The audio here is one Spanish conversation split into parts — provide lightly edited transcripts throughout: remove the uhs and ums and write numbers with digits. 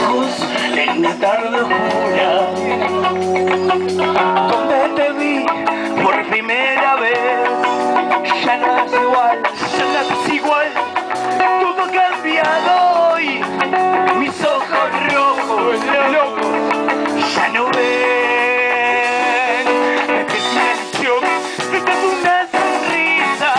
ojos en una tarde oscura, donde te vi por primera vez. Ya nada es igual, ya nada es igual, todo ha cambiado hoy. Mis ojos rojos, locos, ya no ven. Este silencio, esta es una sonrisa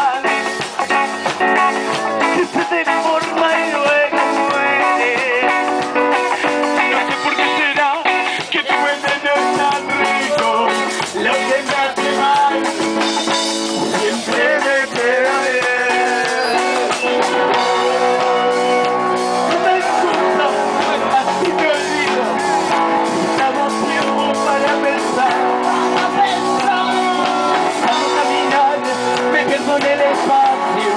que se deforma y luego muere. No sé por qué será que tu veneno es tan rico, lo que me hace mal siempre me queda bien. No me disculpa, así te olvido. Necesitamos tiempo para pensar. Al caminar me pierdo en el espacio.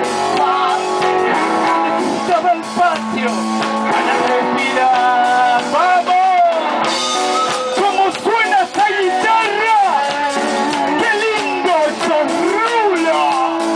Necesitaba espacio para respirar. ¡Vamos! ¿Cómo suena esa guitarra? ¡Qué lindo esos rulos!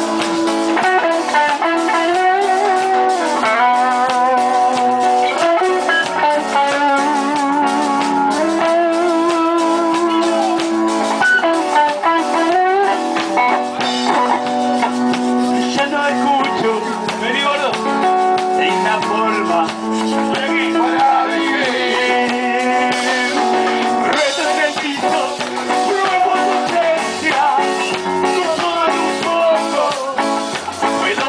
Ya no escucho, vení gordo, hay una forma para vivir. Reto en el piso, pruebo tu ausencia, con todo un poco puedo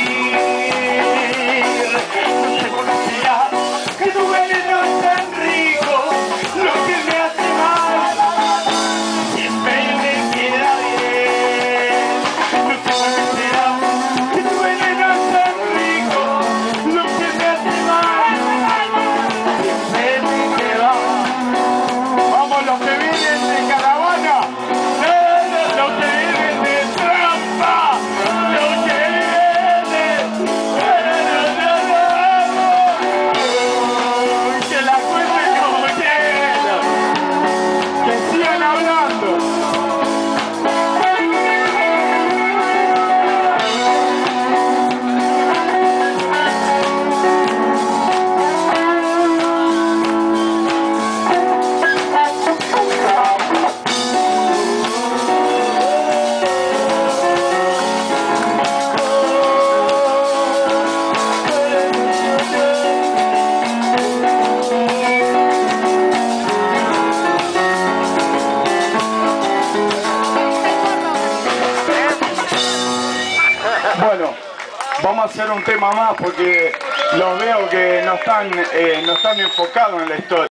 vivir. No sé por qué será que tu veneno es tan rico, lo que me hace mal siempre me queda bien. No sé por qué será que tu veneno es tan rico, lo que me hace mal siempre me queda. Vamos los que vienen de caravana, los que vienen de trampa, los que vienen de... Que la cuenten como quieran, que sigan hablando. Bueno, vamos a hacer un tema más porque los veo que no están enfocados en la historia.